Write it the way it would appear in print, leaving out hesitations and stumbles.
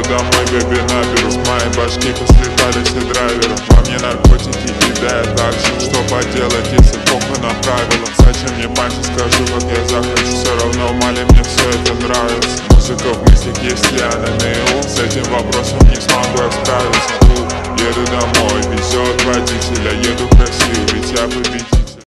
домой, бэби, наберу. С моей башки послетали все драйверы. Во мне наркотики и да, я так же. Что поделать, если похуй на правила? Зачем мне панчи, скажу, как я захочу. Все равно в мале мне все это нравится. Музыка в мыслях, если я на мейл. С этим вопросом не смогу я справиться. Еду домой, везет водителя, еду красиво, ведь я победитель.